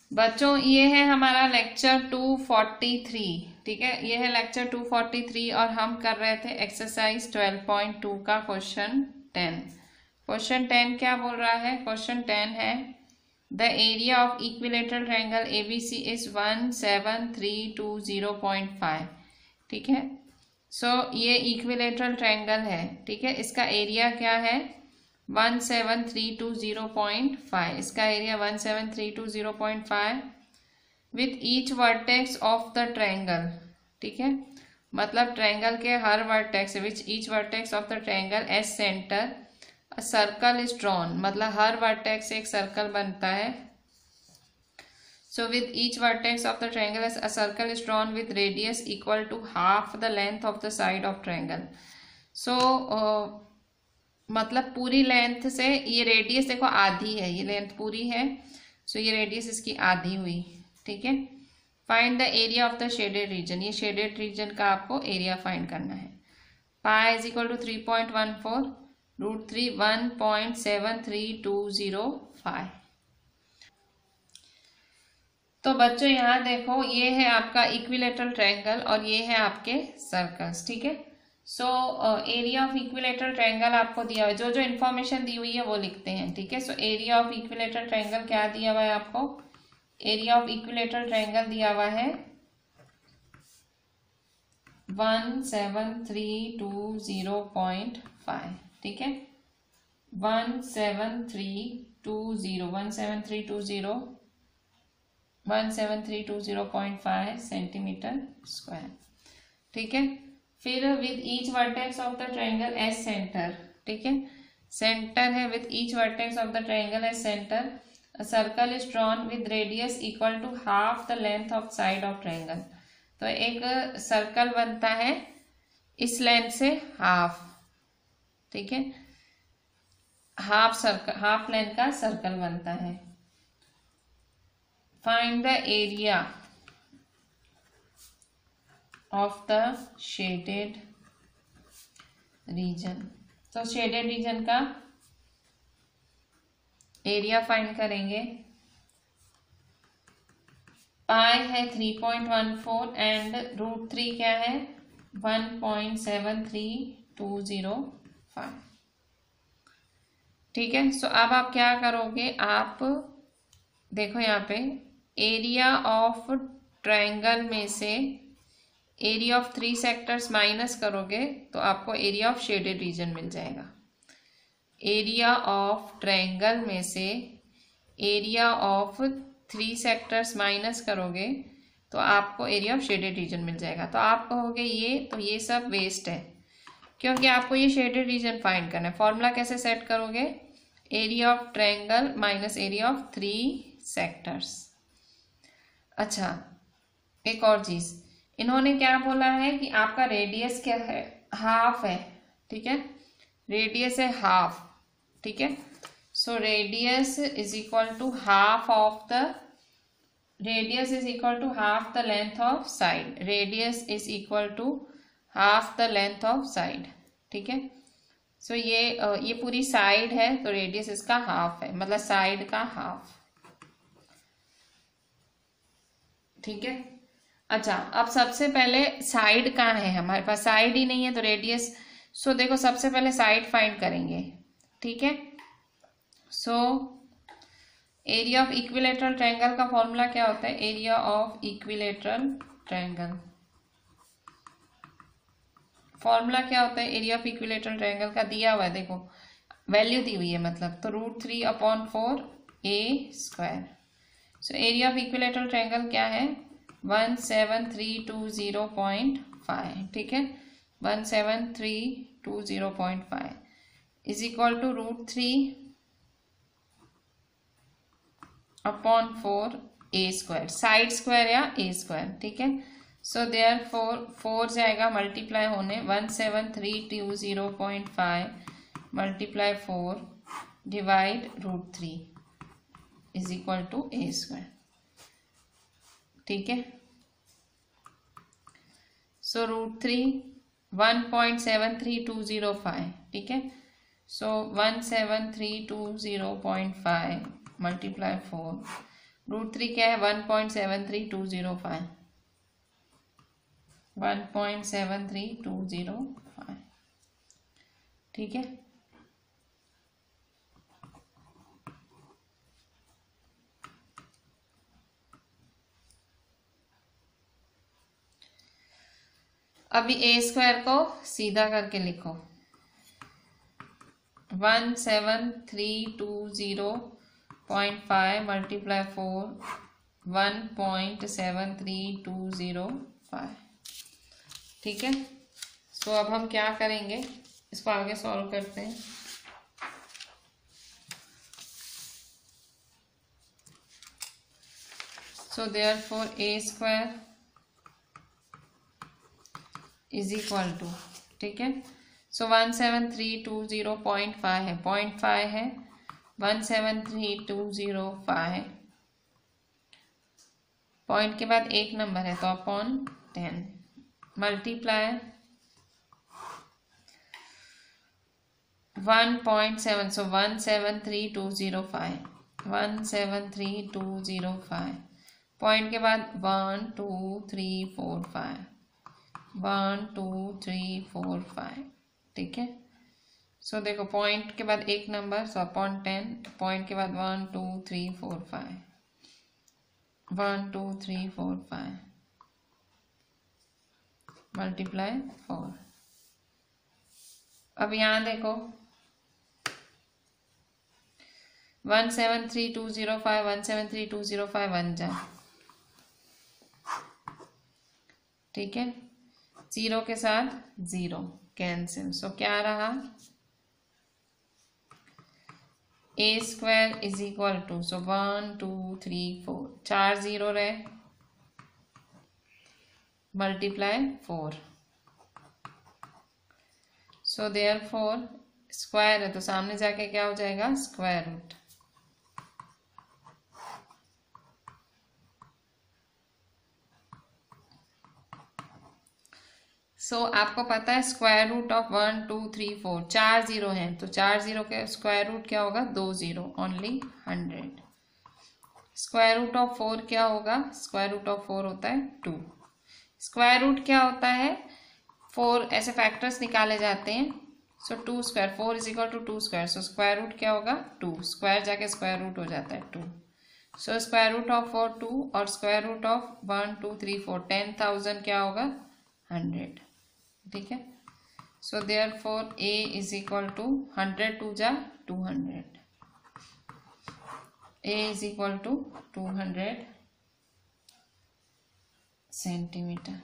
बच्चों ये है हमारा लेक्चर 243, ठीक है, ये है लेक्चर 243 और हम कर रहे थे एक्सरसाइज 12.2 का क्वेश्चन 10। क्वेश्चन 10 क्या बोल रहा है? क्वेश्चन 10 है the area of equilateral triangle ABC is 17320.5, ठीक है। सो ये इक्विलेटरल ट्रायंगल है, ठीक है, इसका एरिया क्या है? 17320.5, इसका area 17320.5 with each vertex of the triangle, ठीक है, मतलब ट्रायंगल के हर vertex which each vertex of the triangle as centre a circle is drawn, मतलब हर वर्टेक्स से एक सर्कल बनता है। So with each vertex of the triangle a circle is drawn with radius equal to half the length of the side of triangle. So मतलब पूरी length से ये रेडियस देखो आधी है, ये लेंथ पूरी है, सो ये रेडियस इसकी आधी हुई, ठीक है। Find the area of the shaded region, ये शेडेड रीजन का आपको एरिया फाइंड करना है। Pi is equal to 3.14 √3 1.73205। तो बच्चों यहाँ देखो ये है आपका इक्विलेटरल ट्रायंगल और ये है आपके सर्कल्स, ठीक है। So area of equilateral triangle आपको दिया हुआ है, जो जो इन्फॉर्मेशन दी हुई है वो लिखते हैं, ठीक है। So area of equilateral triangle क्या दिया हुआ है आपको? एरिया ऑफ इक्विलेटरल ट्रायंगल दिया हुआ है 17320.5, ठीक है, 17320 सेंटीमीटर स्क्वायर, ठीक है। फिर with each vertex of the triangle as centre, ठीक है, सेंटर है with each vertex of the triangle as centre a circle is drawn with radius equal to half the length of side of triangle. तो एक circle बनता है इस length से half, ठीक है, हाफ सर्कल, हाफ लेंथ का सर्कल बनता है। Find the area of the shaded region, तो शेडेड रीजन का एरिया फाइंड करेंगे। पाई है 3.14 एंड √3 क्या है? 1.73205, ठीक है। सो अब आप क्या करोगे? आप देखो यहाँ पे एरिया ऑफ ट्रायंगल में से एरिया ऑफ 3 सेक्टर्स माइनस करोगे तो आपको एरिया ऑफ शेडेड रीजन मिल जाएगा। एरिया ऑफ ट्रायंगल में से एरिया ऑफ 3 सेक्टर्स माइनस करोगे तो आपको एरिया ऑफ शेडेड रीजन मिल जाएगा। तो आप कहोगे ये तो ये सब वेस्ट है, क्योंकि आपको ये शेडेड रीजन फाइंड करना है। फॉर्मूला कैसे सेट करोगे? Area of triangle minus area of 3 sectors. अच्छा, एक और चीज, इन्होंने क्या बोला है कि आपका रेडियस क्या है? हाफ है, ठीक है, रेडियस है हाफ, ठीक है। So radius is equal to half of the, radius is equal to half the length of side, radius is equal to half the length of side, ठीक है। सो ये पूरी साइड है तो रेडियस इसका हाफ है, मतलब साइड का हाफ, ठीक है। अच्छा, अब सबसे पहले साइड कहाँ है? हमारे पास साइड ही नहीं है तो रेडियस, सो देखो सबसे पहले साइड फाइंड करेंगे, ठीक है। So area of equilateral triangle का फॉर्मूला क्या होता है? Area of equilateral triangle, formula क्या होता है एरिया ऑफ इक्विलेटरल ट्रायंगल का? दिया हुआ है, देखो वैल्यू दी हुई है, मतलब तो √3/4 a²। So area of equilateral triangle क्या है? 17320.5, ठीक है, 17320.5 is equal to √3/4 a², side square या a², ठीक है। सो देयर 4 जाएगा मल्टीप्लाई होने, 17320.5 multiply 4 divide √3 is equal to a², ठीक है। सो √3 1.73205, ठीक है। सो 17320.5 मल्टीप्लाई 4 √3 क्या है 1.73205, 1.73205, ठीक है। अभी a² को सीधा करके लिखो, 17320.5 मल्टीप्लाई 4, 1.73205, ठीक है। सो अब हम क्या करेंगे, इसको आगे सॉल्व करते हैं। So therefore a² is equal to, ठीक है। सो 17320.5 है, 0.5 है, 1732005 है, पॉइंट के बाद एक नंबर है तो अपॉन 10 मल्टीप्लाई 1.7, सो 1732005, 1732005, पॉइंट के बाद 1 2 3 4 5, 1 2 3 4 5, ठीक है। सो देखो पॉइंट के बाद एक नंबर, सो अपॉन 10, पॉइंट के बाद 1 2 3 4 5, 1 2 3 4 5 मल्टीप्लाई 4। अब यहाँ देखो 1732005, 1732005 बन जाए, ठीक है। 0 के साथ 0 कैंसिल, सो क्या रहा a² इज इक्वल टू, सो 1 2 3 4, 4 0 रहे मल्टीप्लाई 4, सो देयरफॉर स्क्वायर है तो सामने जाके क्या हो जाएगा स्क्वायर रूट, सो आपको पता है स्क्वायर रूट ऑफ 1 2 3 4, 4 0 हैं तो 4 0 के स्क्वायर रूट क्या होगा 2 0, ओनली 100। स्क्वायर रूट ऑफ 4 क्या होगा, स्क्वायर रूट ऑफ 4 होता है 2। स्क्वायर रूट क्या होता है 4, ऐसे फैक्टर्स निकाले जाते हैं, so 2 square 4 is equal to 2 square, so square root क्या होगा 2, स्क्वायर जाके स्क्वायर रूट हो जाता है 2, सो स्क्वायर रूट ऑफ 4 2 और स्क्वायर रूट ऑफ 1 2 3 4 10,000 क्या होगा 100, ठीक है। So therefore a is equal to 100 2 जा 200, a is equal to 200 centimetre,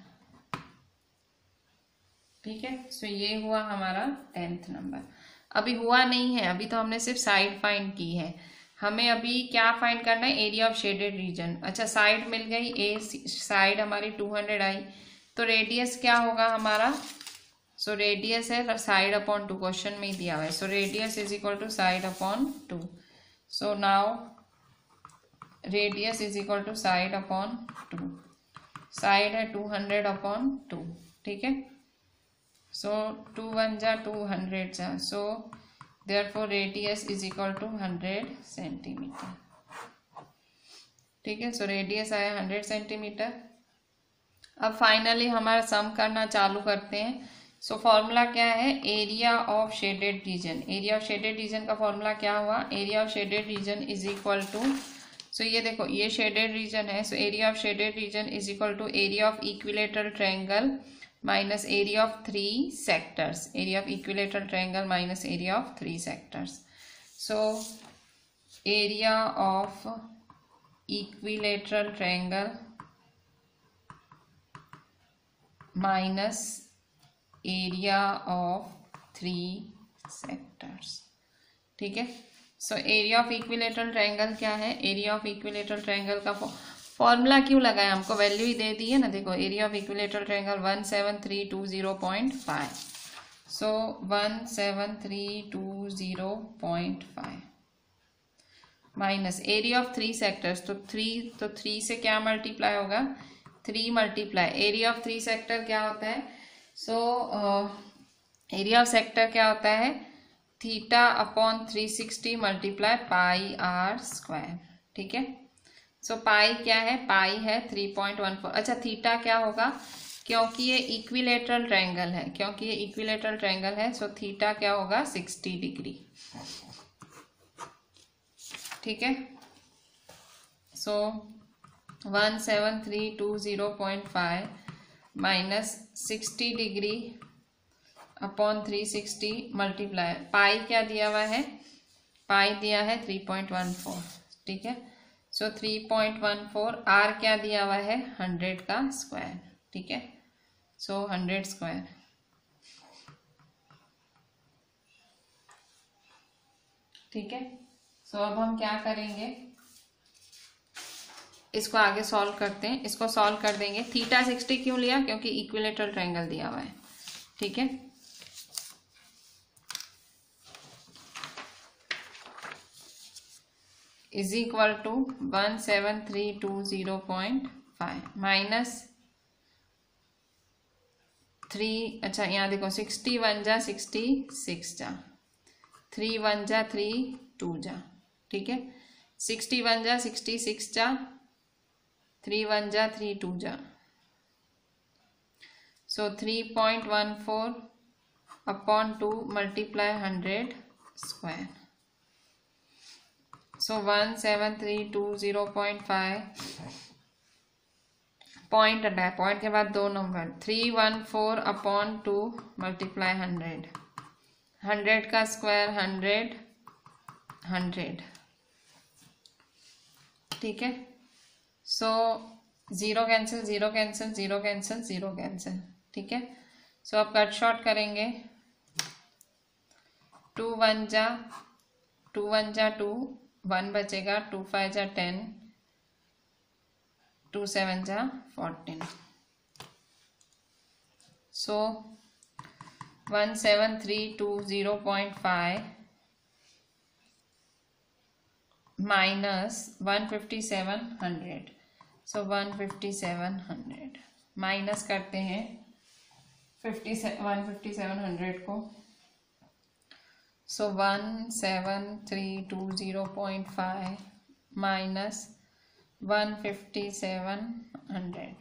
ठीक है। सो ये हुआ हमारा 10th नंबर। अभी हुआ नहीं है, अभी तो हमने सिर्फ साइड फाइंड की है, हमें अभी क्या फाइंड करना है एरिया ऑफ शेडेड रीजन। अच्छा साइड मिल गई, ए साइड हमारी 200 आई, तो रेडियस क्या होगा हमारा, सो रेडियस है साइड अपॉन 2, क्वेश्चन में ही दिया हुआ है, so radius is equal to side upon 2, so now radius is equal to side upon 2, side है 200 अपॉन 2, ठीक है। सो 2 1 जा 200 जा, so therefore radius is equal to 100 centimetre, ठीक है। सो रेडियस आया 100 सेंटीमीटर। अब फाइनली हमारा सम करना चालू करते हैं। सो फॉर्मूला क्या है, area of shaded region, area of shaded region का फॉर्मूला क्या हुआ, area of shaded region is equal to, so ये देखो ये शेडेड रीजन है, so area of shaded region is equal to area of equilateral triangle minus area of 3 sectors, area of equilateral triangle minus area of 3 sectors. So area of equilateral triangle minus area of 3 sectors, ठीक है। So area of equilateral triangle क्या है, area of equilateral triangle का formula क्यों लगाया, हमको value ही दे दी है ना, देखो area of equilateral triangle 17320.5, so 17320.5 minus area of 3 sectors, तो 3 से क्या मल्टीप्लाई होगा 3 मल्टीप्लाई एरिया ऑफ 3 सेक्टर क्या होता है, सो एरिया ऑफ सेक्टर क्या होता है theta upon 360 multiply pi r square, ठीक है। सो पाई क्या है, पाई है 3.14। अच्छा थीटा क्या होगा, क्योंकि ये इक्विलेटरल ट्रायंगल है, क्योंकि ये इक्विलेटरल ट्रायंगल है, सो थीटा क्या होगा 60 डिग्री। ठीक है, so 17320.5 minus 60 degree upon 360 multiply, pi क्या दिया हुआ है, पाई दिया है 3.14। ठीक है, सो 3.14, आर क्या दिया हुआ है 100 का स्क्वायर। ठीक है, सो 100 स्क्वायर। ठीक है, सो अब हम क्या करेंगे, इसको आगे सॉल्व करते हैं। इसको सॉल्व कर देंगे। थीटा 60 क्यों लिया, क्योंकि इक्विलेटरल ट्रायंगल दिया हुआ है। ठीक है, इज इक्वल टू 17320.5 माइनस 3, अच्छा यहाँ देखो 60 1 जा 66 जा, 3 1 जा 3 2 जा। ठीक है, 60 1 जा 66 जा, 3 1 जा 3 2 जा, so 3.14 upon 2 multiply 100 square. So 17320.5 point हटा है, पॉइंट के बाद 2 नंबर, 314 अपॉन 2 मल्टीप्लाई 100, 100 का स्क्वायर 100 100। ठीक है, so 0 cancel 0 cancel 0 cancel 0 cancel. ठीक है, सो अब कट शॉर्ट करेंगे, 2 1 जा 2 1 जा 2, 1 बचेगा, 2 5 जा 10, 2 7 जा 14। सो 17320.5 माइनस 15700, सो 15700 माइनस करते हैं 15700 को, सो 17320.5 माइनस 15700,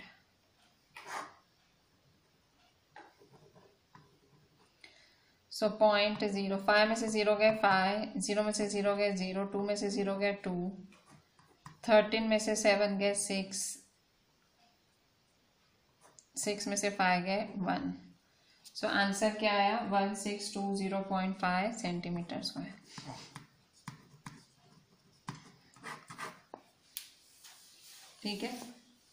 सो 0.0, 5 में से 0 गए 5, 0 में से 0 गए 0, 2 में से 0 गए 2, 13 में से 7 गए 6, 6 में से 5 गए 1। सो आंसर क्या आया 1620.5 सेंटीमीटर स्क्वायर। ठीक है,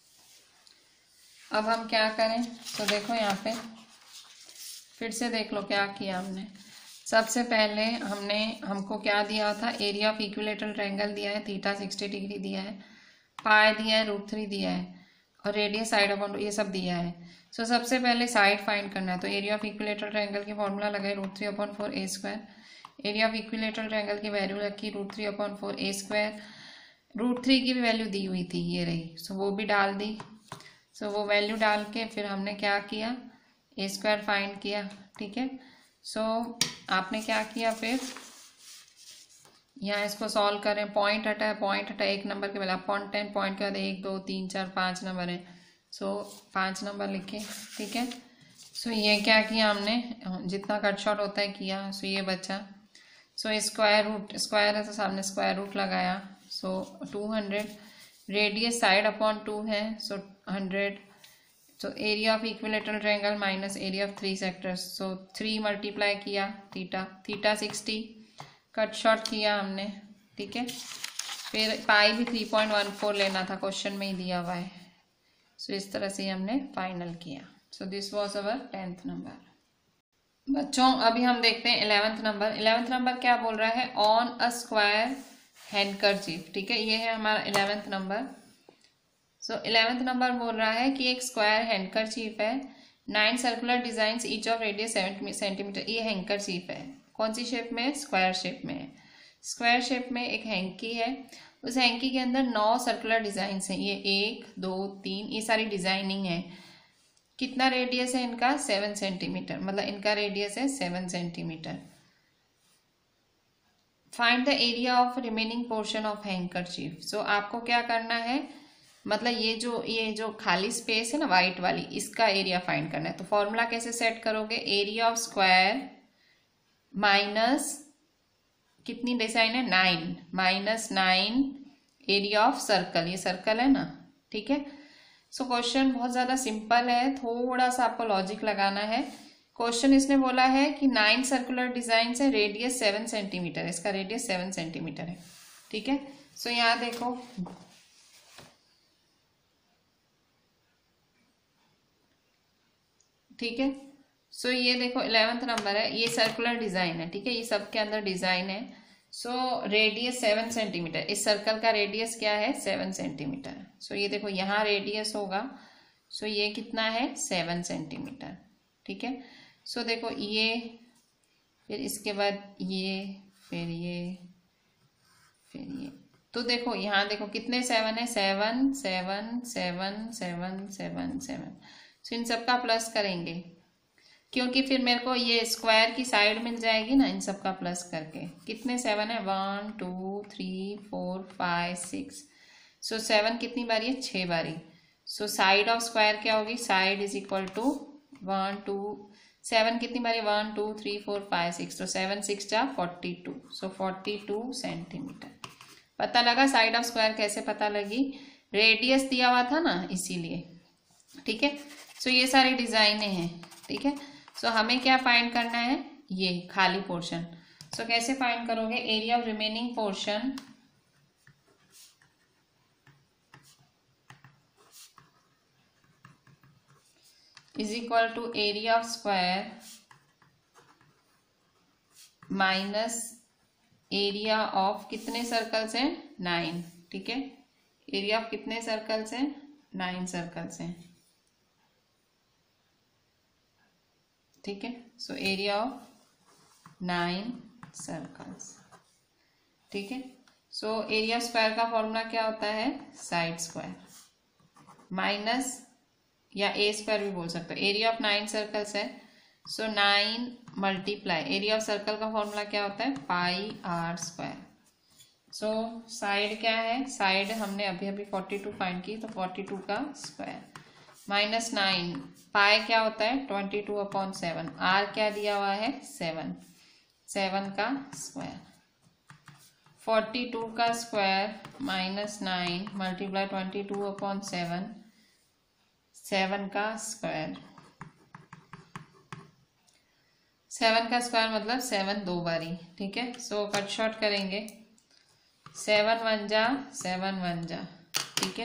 अब हम क्या करें, तो देखो यहाँ पे फिर से देख लो क्या किया हमने। सबसे पहले हमको क्या दिया था, एरिया ऑफ इक्विलेटरल ट्रायंगल दिया है, थीटा 60 डिग्री दिया है, पाई दिया है, √3 दिया है, और रेडियस साइड अपॉन ये सब दिया है। सो सबसे पहले साइड फाइंड करना है, तो एरिया ऑफ इक्विलेटरल ट्रायंगल की फॉर्मूला लगाए √3/4 a square. Area of equilateral triangle की वैल्यू रखी √3/4 a स्क्वायर। √3 की भी वैल्यू दी हुई थी, ये रही, सो वो भी डाल दी। सो वो वैल्यू डाल के फिर हमने क्या किया, a स्क्वायर फाइंड किया। ठीक है, सो आपने क्या किया, फिर यहाँ इसको सॉल्व करें, पॉइंट हटा है, पॉइंट हटा एक नंबर के पहले अपॉन 10, पॉइंट के बाद 1 2 3 4 5 नंबर है, सो 5 नंबर लिखे। ठीक है, सो ये क्या किया हमने, जितना कट शॉर्ट होता है किया, सो ये बचा। सो स्क्वायर रूट, स्क्वायर है तो सामने स्क्वायर रूट लगाया, सो 200, रेडियस साइड अपॉन 2 है, so 100। So area of equilateral triangle minus area of 3 sectors, so 3 multiply किया थीटा 60, कट शॉर्ट किया हमने। ठीक है, फिर पाई भी 3.14 लेना था, क्वेश्चन में ही दिया हुआ है। सो इस तरह से हमने फाइनल किया। So this was our 10th number. बच्चों अभी हम देखते हैं 11th नंबर। 11th नंबर क्या बोल रहा है, ऑन अ स्क्वायर हैंडकरचीफ। ठीक है, ये है हमारा 11th नंबर। सो 11th नंबर बोल रहा है कि एक स्क्वायर हैंडकरचीफ है, 9 circular design each of radius 7 centimetre. ये हैंडकरचीफ है, कौन सी शेप में है, स्क्वायर शेप में है। स्क्वायर शेप में एक हैंकी है, उस हैंकी के अंदर 9 सर्कुलर डिजाइन हैं, ये 1 2 3, ये सारी डिजाइनिंग है। कितना रेडियस है इनका, 7 सेंटीमीटर, मतलब इनका रेडियस है 7 centimetre. Find the area of remaining portion of handkerchief. So आपको क्या करना है, मतलब ये जो खाली स्पेस है ना वाइट वाली, इसका एरिया फाइंड करना है। तो फॉर्मूला कैसे सेट करोगे, एरिया ऑफ स्क्वायर माइनस कितनी डिजाइन है 9 माइनस 9 एरिया ऑफ सर्कल, ये सर्कल है ना, ठीक है। सो क्वेश्चन बहुत ज्यादा सिंपल है, थोड़ा सा आपको लॉजिक लगाना है। क्वेश्चन इसने बोला है कि 9 सर्कुलर डिजाइन है, रेडियस 7 सेंटीमीटर है, इसका रेडियस 7 सेंटीमीटर है, ठीक है। सो यहाँ देखो ठीक है। सो ये देखो 11th नंबर है, ये सर्कुलर डिजाइन है, ठीक है, ये सब के अंदर डिजाइन है। सो रेडियस 7 सेंटीमीटर, इस सर्कल का रेडियस क्या है 7 सेंटीमीटर। सो ये देखो यहाँ रेडियस होगा, सो ये कितना है 7 सेंटीमीटर, ठीक है। सो देखो ये, फिर इसके बाद ये, फिर ये, फिर ये, तो देखो यहाँ देखो कितने 7 है, 7 7 7 7 7 7। सो इन सब का प्लस करेंगे, क्योंकि फिर मेरे को ये स्क्वायर की साइड मिल जाएगी ना, इन सब का प्लस करके। कितने 7 है, 1 2 3 4 5 6। सो 7 कितनी बारी है, 6 बारी। सो साइड ऑफ स्क्वायर क्या होगी, साइड इज इक्वल टू 1 2, 7 कितनी बारी, 1 2 3 4 5 6, तो 7 6 जा 42। So 42 centimetre. पता लगा साइड ऑफ स्क्वायर कैसे पता लगी, रेडियस दिया हुआ था ना इसीलिए, ठीक है। सो ये सारी डिजाइनें हैं, ठीक है। सो हमें क्या फाइंड करना है, ये खाली पोर्शन। सो कैसे फाइंड करोगे, area of remaining portion is equal to area of square minus area of कितने सर्कल्स हैं 9, ठीक है। एरिया ऑफ कितने सर्कल्स हैं 9 सर्कल्स हैं, ठीक है। सो एरिया ऑफ 9 सर्कल्स, ठीक है। सो एरिया स्क्वायर का फॉर्मूला क्या होता है, साइड स्क्वायर माइनस, या ए स्क्वायर भी बोल सकते हो। एरिया ऑफ 9 सर्कल्स है, so 9 multiply area of circle का फॉर्मूला क्या होता है, pi R square. So side क्या है, साइड हमने अभी अभी 42 फाइंड की, तो 42 का स्क्वायर माइनस 9, पाई क्या होता है 22/7, आर क्या दिया हुआ है 7, 7 का स्क्वायर। 42 का स्क्वायर माइनस 9 मल्टीप्लाई 22/7, 7 का स्क्वायर। 7 का स्क्वायर मतलब 7 दो बारी, ठीक है। सो कट शॉर्ट करेंगे, 7 1 जा 7 1 जा, ठीक है।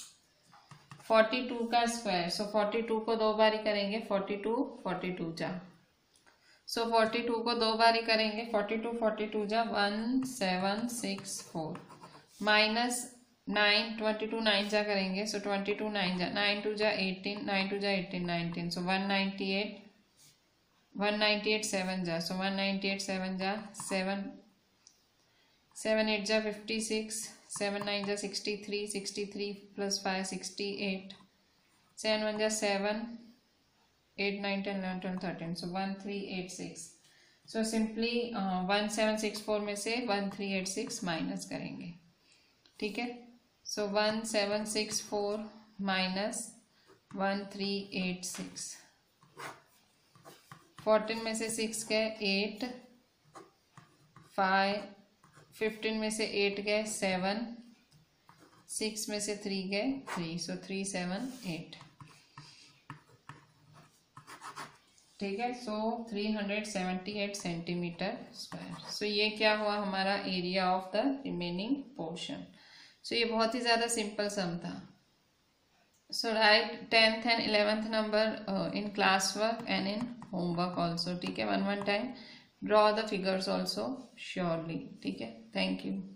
42 का स्क्वायर, सो 42 को दो बारी करेंगे, 42 42 जा। सो 42 को दो बारी करेंगे, 42 42 जा 1 7 6 4 माइनस 9 22 9 जा करेंगे, सो 22 9 जा 9 2 जा 18, 9 2 जा 18 19, सो 198 198 7 जा, सो 198 7 जा 7 7 8 जा 56, 7 9 जा 63, 63 प्लस 5 68, 7 1 जा 7, 8 9 10 11 12 13, सो 1386। सो सिंपली 1764 में से 1386 माइनस करेंगे, ठीक है। सो 1764 माइनस 1386, 14 में से 6 गए 8, 5 15 में से 8 गए 7, 6 में से 3 गए 3, सो 378, ठीक है। सो 378 सेंटीमीटर स्क्वायर। सो ये क्या हुआ हमारा area of the remaining portion. So ये बहुत ही ज़्यादा सिंपल सम था। So write 10th and 11th number in class work and in homework also, ठीक है। 1 time draw the figures also surely, ठीक है। Thank you.